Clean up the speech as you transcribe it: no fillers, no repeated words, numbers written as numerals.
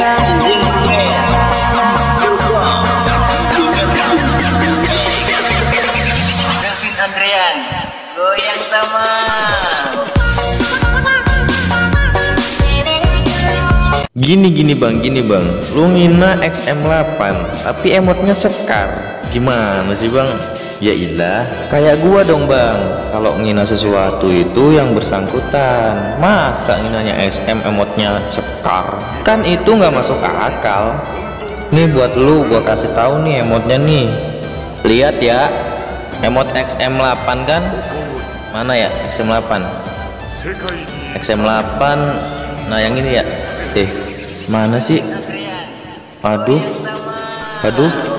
David Andrian, goyang sama. Gini bang, lu ngina XM8 tapi emotnya Sekar, gimana sih bang? Ya ilah, kayak gua dong bang, kalau ngina sesuatu itu yang bersangkutan. Masa nginanya XM emotnya Sekar? Kan itu nggak masuk akal. Nih buat lu gua kasih tahu nih emotnya nih. Lihat ya, emot XM8 kan? Mana ya XM8? XM8, nah yang ini ya. Mana sih? Aduh